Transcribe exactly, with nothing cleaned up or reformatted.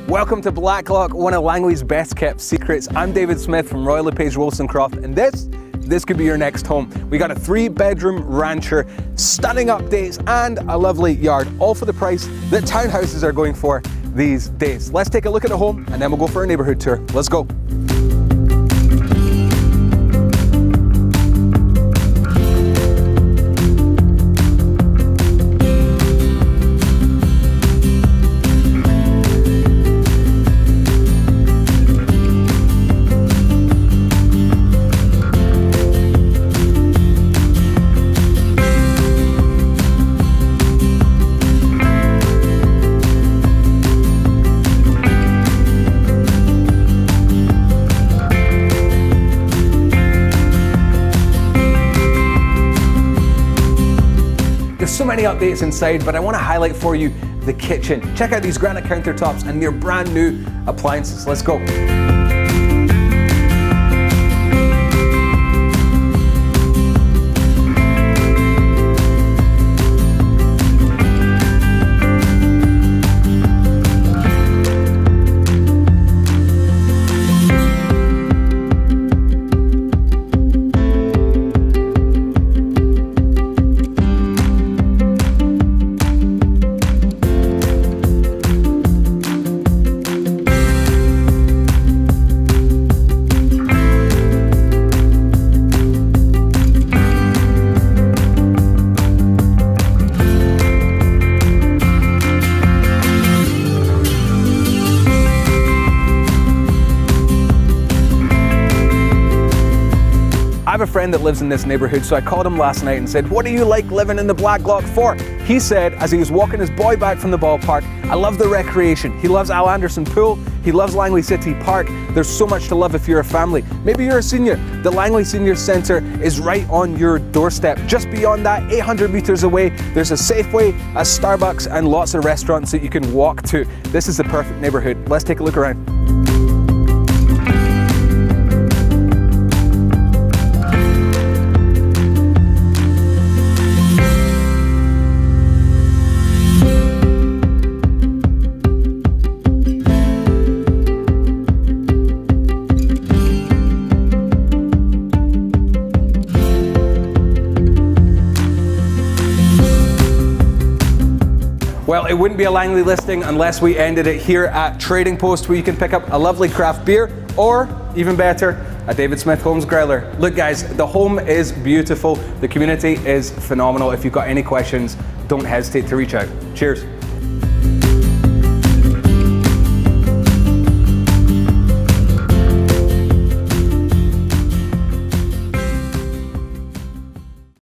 Welcome to Blacklock, one of Langley's best kept secrets. I'm David Smith from Royal LePage Wollstonecroft, and this, this could be your next home. We got a three bedroom rancher, stunning updates, and a lovely yard, all for the price that townhouses are going for these days. Let's take a look at the home, and then we'll go for a neighborhood tour. Let's go. There's so many updates inside, but I want to highlight for you the kitchen. Check out these granite countertops and their brand new appliances. Let's go. I have a friend that lives in this neighborhood, so I called him last night and said, what do you like living in the Blacklock for? He said, as he was walking his boy back from the ballpark, I love the recreation. He loves Al Anderson Pool. He loves Langley City Park. There's so much to love if you're a family. Maybe you're a senior. The Langley Senior Centre is right on your doorstep. Just beyond that, eight hundred meters away, there's a Safeway, a Starbucks, and lots of restaurants that you can walk to. This is the perfect neighborhood. Let's take a look around. Well, it wouldn't be a Langley listing unless we ended it here at Trading Post, where you can pick up a lovely craft beer, or even better, a David Smith Homes growler. Look guys, the home is beautiful. The community is phenomenal. If you've got any questions, don't hesitate to reach out. Cheers.